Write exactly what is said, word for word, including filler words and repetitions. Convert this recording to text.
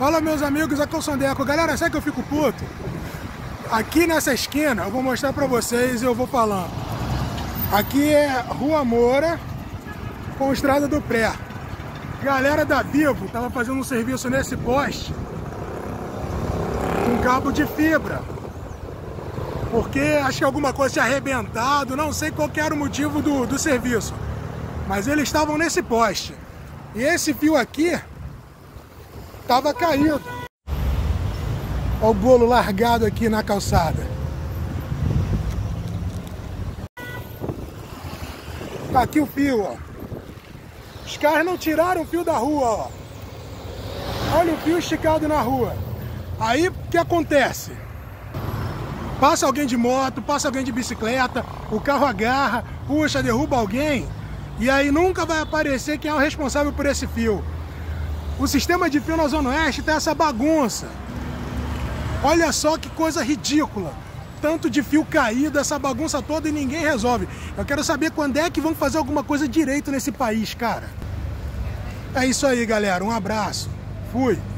Fala, meus amigos, aqui é o Sondeco. Galera, sabe que eu fico puto? Aqui nessa esquina, eu vou mostrar pra vocês e eu vou falando. Aqui é Rua Moura com Estrada do Pré. Galera da Vivo tava fazendo um serviço nesse poste com cabo de fibra. Porque acho que alguma coisa tinha arrebentado, não sei qual que era o motivo do, do serviço. Mas eles estavam nesse poste. E esse fio aqui tava caído. Olha o bolo largado aqui na calçada. Tá aqui o fio, ó. Os caras não tiraram o fio da rua, ó. Olha o fio esticado na rua. Aí o que acontece? Passa alguém de moto, passa alguém de bicicleta, o carro agarra, puxa, derruba alguém, e aí nunca vai aparecer quem é o responsável por esse fio. O sistema de fio na Zona Oeste tá essa bagunça. Olha só que coisa ridícula. Tanto de fio caído, essa bagunça toda e ninguém resolve. Eu quero saber quando é que vão fazer alguma coisa direito nesse país, cara. É isso aí, galera. Um abraço. Fui.